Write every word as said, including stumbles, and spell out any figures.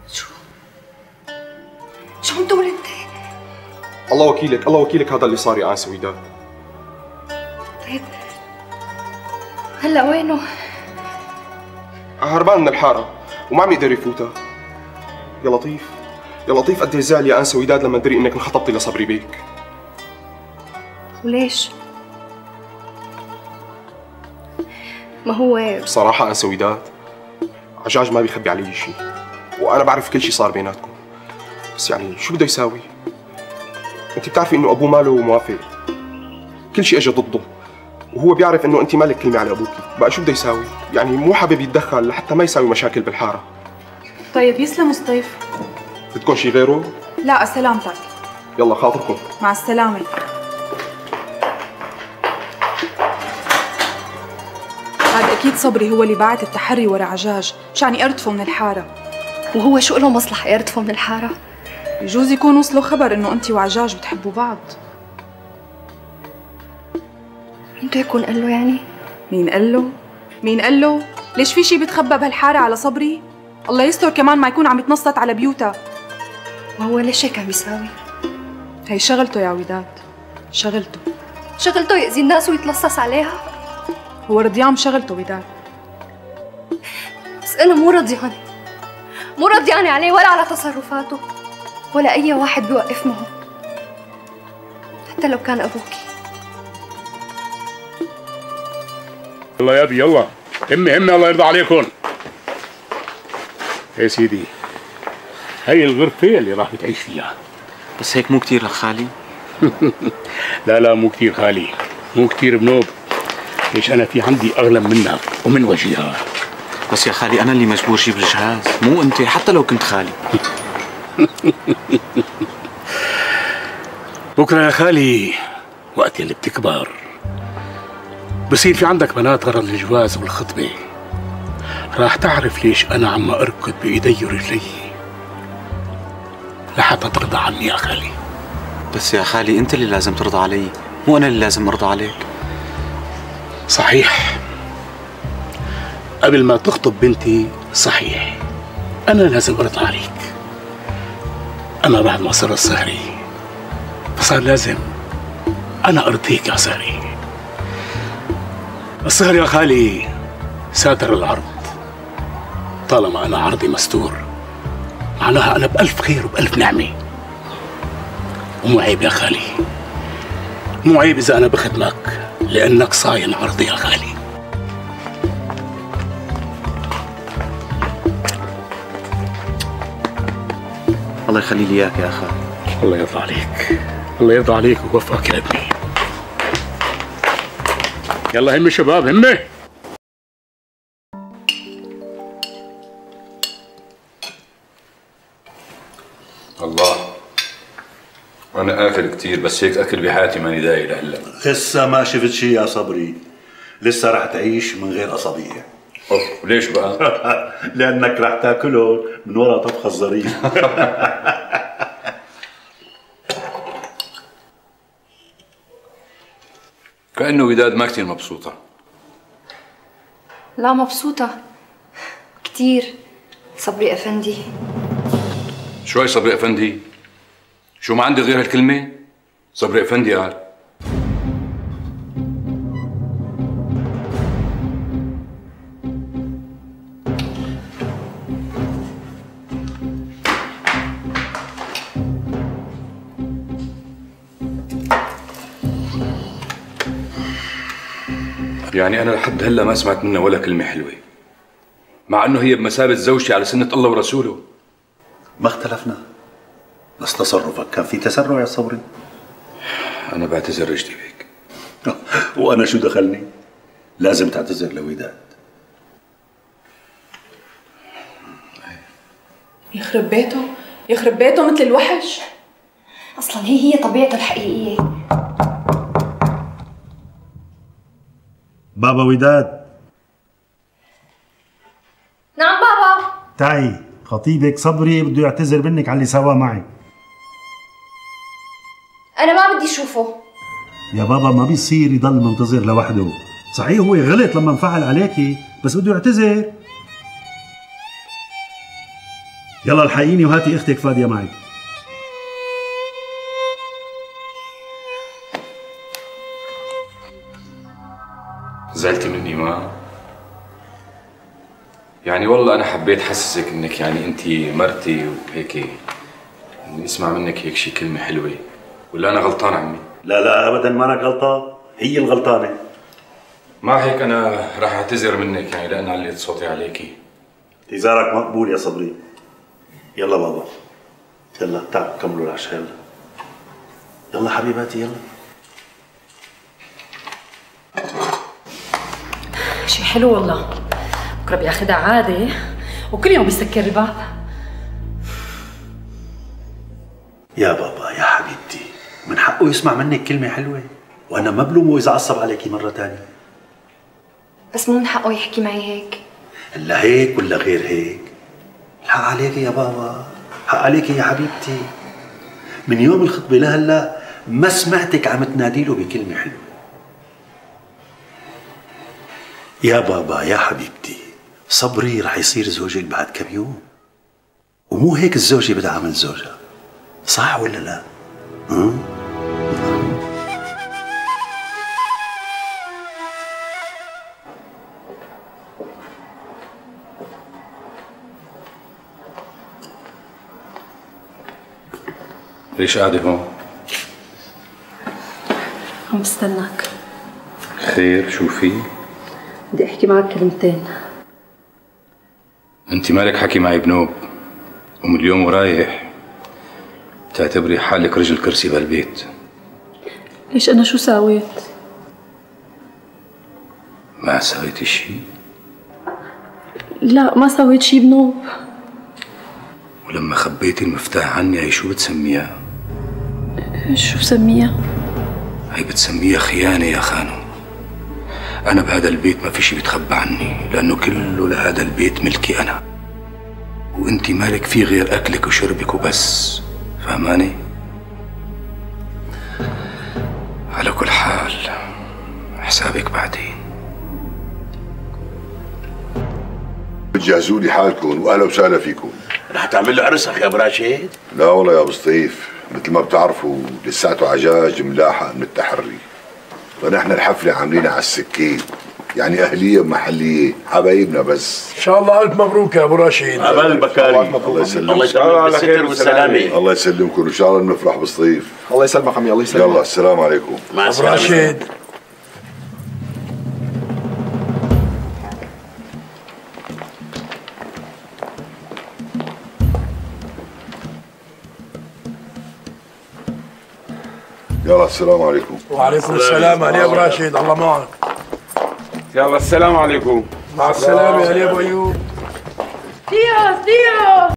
شو؟ شو عم تقول انت؟ الله وكيلك، الله وكيلك، هذا اللي صار يا انسه وداد. طيب هلا وينه؟ هربان من الحاره وما عم يقدر يفوتها. يا لطيف يا لطيف، قد ايه زعل يا انسه وداد لما دري انك انخطبتي لصبري بيك. وليش؟ ما هو بصراحه انسه وداد، عجاج ما بيخبي علي شيء، وانا بعرف كل شيء صار بيناتكم، بس يعني شو بده يساوي؟ انت بتعرفي انه ابوه ماله موافق، كل شيء اجى ضده، وهو بيعرف انه انت مالك كلمه على ابوكي، بقى شو بده يساوي؟ يعني مو حابب يتدخل لحتى ما يساوي مشاكل بالحاره. طيب يسلم سطيف. بدكم شيء غيره؟ لا سلامتك. يلا خاطركم. مع السلامه. هذا اكيد صبري هو اللي باعت التحري ورا عجاج مشان يقرطفه من الحاره. وهو شو له مصلحه يقرطفه من الحاره؟ يجوز يكون وصله خبر انه انت وعجاج بتحبوا بعض. انتو يكون قال له يعني؟ مين قال له؟ مين قال له؟ ليش في شي بتخبى بهالحاره على صبري؟ الله يستر كمان ما يكون عم يتنصت على بيوتها. وهو ليش هيك عم يساوي؟ هي شغلته يا وداد، شغلته. شغلته يأذي الناس ويتلصص عليها؟ هو رضيان بشغلته وداد. بس أنا مو رضيانة، مو رضيانة عليه ولا على تصرفاته، ولا أي واحد بيوقف معه، حتى لو كان أبوكي. يلا يا ابي يلا، همي همي الله يرضى عليكم. يا سيدي هي الغرفة اللي راح بتعيش فيها. بس هيك مو كتير يا خالي؟ لا لا مو كتير خالي، مو كتير بنوب. ليش أنا في عندي أغلى منك ومن وجهها. بس يا خالي أنا اللي مجبور جيب الجهاز، مو أنت، حتى لو كنت خالي. بكرة يا خالي وقت اللي بتكبر بصير في عندك بنات غرض الجواز والخطبة، راح تعرف ليش أنا عم أركض بإيدي ورجلي لحتى ترضى عني يا خالي. بس يا خالي أنت اللي لازم ترضى علي، مو أنا اللي لازم أرضى عليك. صحيح، قبل ما تخطب بنتي صحيح أنا لازم أرضى عليك. أنا بعد ما صار الصهري فصار لازم أنا أرضيك يا صهري. الصهر يا خالي ساتر العرض، طالما أنا عرضي مستور معناها أنا بألف خير وبألف نعمة. ومو عيب يا خالي، مو عيب إذا أنا بخدمك لأنك صاين عرضي يا خالي. الله يخلي لي إياك يا خالي. الله يرضى عليك، الله يرضى عليك ويوفقك يا ابني. يلا همي شباب همي. الله انا اكل كثير، بس هيك اكل بحياتي ماني دايق لهلا. لسه ما شفت شيء يا صبري، لسه رح تعيش من غير اصابيع. اوف ليش بقى؟ لانك رح تاكلهم من ورا طبخ الظريف. كأنه وداد ما كثير مبسوطة. لا مبسوطة كتير صبري أفندي. شوي صبري أفندي؟ شو ما عندي غير هالكلمة؟ صبري أفندي قال. يعني أنا لحد هلا ما سمعت منها ولا كلمة حلوة، مع إنه هي بمثابة زوجتي على سنة الله ورسوله. ما اختلفنا، بس تصرفك كان في تسرع يا صبري. أنا بعتذر رجلي بيك. وأنا شو دخلني؟ لازم تعتذر لوداد. يخرب بيته، يخرب بيته مثل الوحش. أصلاً هي هي طبيعته الحقيقية. بابا وداد. نعم بابا. تعي، خطيبك صبري بده يعتذر منك على اللي سواه معي. أنا ما بدي أشوفه. يا بابا ما بيصير يضل منتظر لوحده، صحيح هو غلط لما انفعل عليكي، بس بده يعتذر. يلا الحقيني وهاتي اختك فاديه معك. زعلتي مني ما؟ يعني والله انا حبيت حسسك انك يعني انت مرتي وهيك، اني اسمع منك هيك شي كلمه حلوه، ولا انا غلطان عمي؟ لا لا ابدا ما انك غلطان، هي الغلطانه. مع هيك انا راح اعتذر منك يعني لان عليت صوتي عليكي. اعتذارك مقبول يا صبري. يلا بابا يلا تعالوا كملوا العشاء. يلا يلا حبيباتي يلا. شي حلو والله، بكره بياخدها عادي وكل يوم بيسكر الباب. يا بابا يا حبيبتي من حقه يسمع منك كلمة حلوة، وأنا ما بلومه إذا عصب عليكي مرة تانية. بس مو من حقه يحكي معي هيك. إلا هيك ولا غير هيك؟ الحق عليكي يا بابا، حق عليكي يا حبيبتي. من يوم الخطبة لهلا ما سمعتك عم تنادي له بكلمة حلوة. يا بابا يا حبيبتي صبري رح يصير زوجك بعد كم يوم، ومو هيك الزوجة بدها عمل زوجها، صح ولا لا؟ هم؟ ليش قاعدة هون؟ عم بستناك. خير شو في؟ بدي احكي معك كلمتين. انت مالك حكي معي بنوب، ومن اليوم ورايح تعتبري حالك رجل كرسي بهالبيت. ليش انا شو ساويت؟ ما سويتي شيء؟ لا ما سويت شي بنوب. ولما خبيتي المفتاح عني هي شو بتسميها؟ شو بسميها؟ هي بتسميها خيانة يا خانم. أنا بهذا البيت ما في شي بيتخبى عني، لأنه كله لهذا البيت ملكي أنا، وأنتي مالك فيه غير أكلك وشربك وبس، فهماني؟ على كل حال حسابك بعدين. بتجهزوا لي حالكم واهلا وسهلا فيكم. رح تعمل له عرسك يا ابو راشد؟ لا والله يا ابو سطيف، مثل ما بتعرفوا لساته عجاج ملاحق من التحري، فنحن الحفله عاملينها على السكين، يعني اهليه ومحليه، حبايبنا بس. ان شاء الله الف مبروك يا ابو راشد. عبال البكاري. الله يسلمك. الله يسلمك بالستر والسلامه. الله يسلمكم، وان شاء الله نفرح بسطيف. الله يسلمك عمي. الله يسلمك. يلا السلام عليكم. مع السلامه ابو راشد. يلا السلام عليكم. وعليكم السلام علي ابو راشد، الله معك. يلا السلام عليكم. مع السلامه يا ابو ايوب. ديو ديو